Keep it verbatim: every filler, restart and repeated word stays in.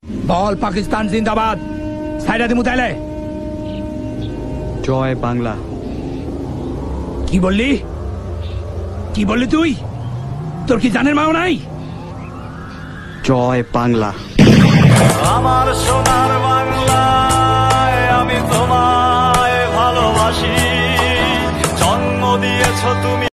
বল পাকিস্তান জিন্দাবাদ। সাইডা দিমু তাইলে। জয় বাংলা। কি বললি? কি বললি তুই? তোর কি জানের মাও নাই? জয় বাংলা। আমার সোনার বাংলা।